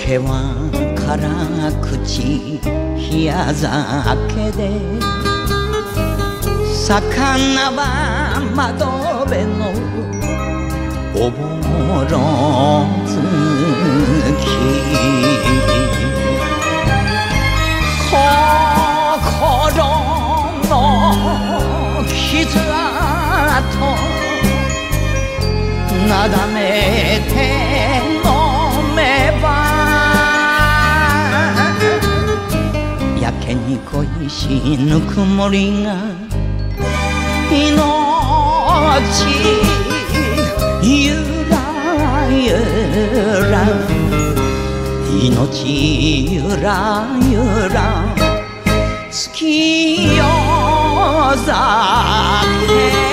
酒は辛口冷や酒で、魚は窓辺のおぼろ月、心の傷跡なだめて飲めば、やけに恋しぬくもりが命ゆらゆら、命ゆらゆら月夜酒。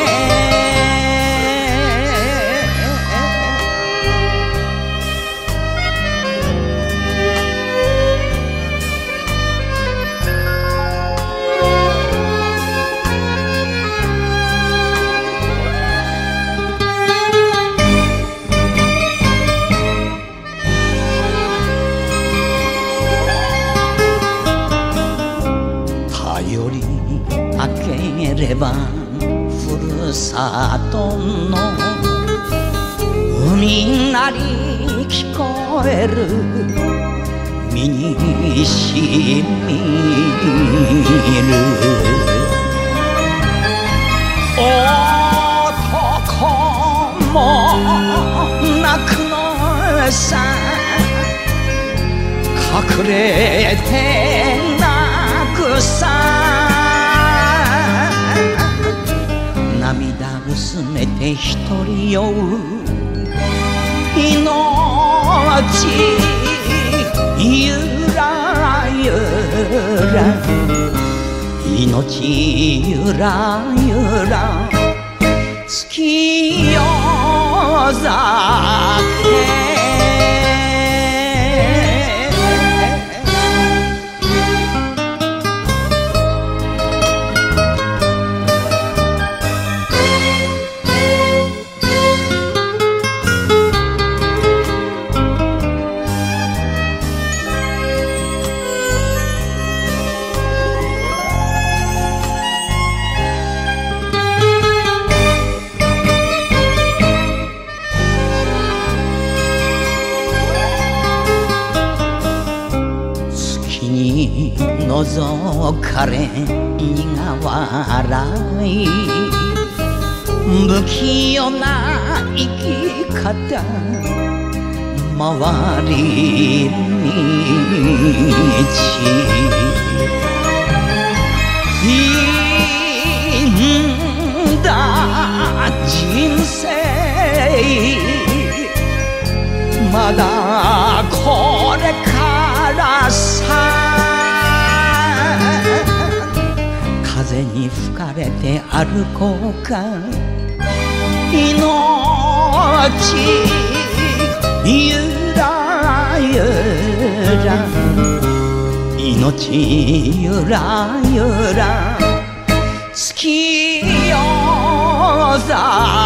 頼り明ければふるさとの海なり聞こえる身にしみる。男も泣くのさ、隠れて泣くさ、涙薄めて一人酔う命ゆらゆら、命ゆらゆら月夜酒。覗かれ苦笑い、不器用な生き方回り道、いんだ人生まだこれからさ、風に吹かれて歩こうか、命ゆらゆら、命ゆらゆら月夜酒。